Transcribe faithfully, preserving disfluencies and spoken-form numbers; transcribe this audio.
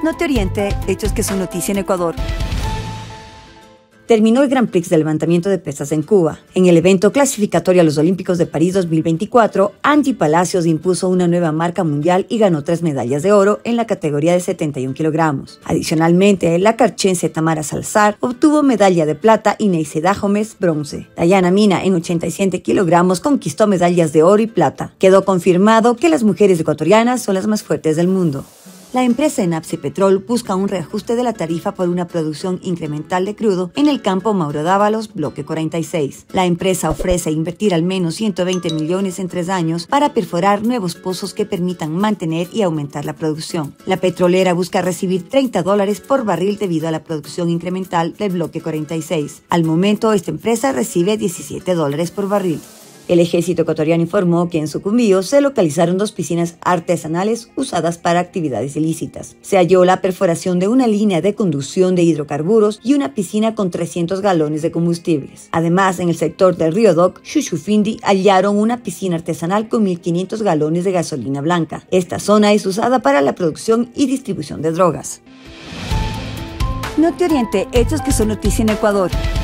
No te oriente, hechos que son noticia en Ecuador. Terminó el Grand Prix de levantamiento de pesas en Cuba. En el evento clasificatorio a los Olímpicos de París dos mil veinticuatro, Angie Palacios impuso una nueva marca mundial y ganó tres medallas de oro en la categoría de setenta y un kilogramos. Adicionalmente, la carchense Tamara Salazar obtuvo medalla de plata y Neisida Gómez bronce. Dayana Mina en ochenta y siete kilogramos conquistó medallas de oro y plata. Quedó confirmado que las mujeres ecuatorianas son las más fuertes del mundo. La empresa Enapse Petrol busca un reajuste de la tarifa por una producción incremental de crudo en el campo Mauro Dávalos, bloque cuarenta y seis. La empresa ofrece invertir al menos ciento veinte millones en tres años para perforar nuevos pozos que permitan mantener y aumentar la producción. La petrolera busca recibir treinta dólares por barril debido a la producción incremental del bloque cuarenta y seis. Al momento, esta empresa recibe diecisiete dólares por barril. El ejército ecuatoriano informó que en Sucumbío se localizaron dos piscinas artesanales usadas para actividades ilícitas. Se halló la perforación de una línea de conducción de hidrocarburos y una piscina con trescientos galones de combustibles. Además, en el sector del río Doc, Xuxufindi, hallaron una piscina artesanal con mil quinientos galones de gasolina blanca. Esta zona es usada para la producción y distribución de drogas. No te oriente, hechos que son noticia en Ecuador.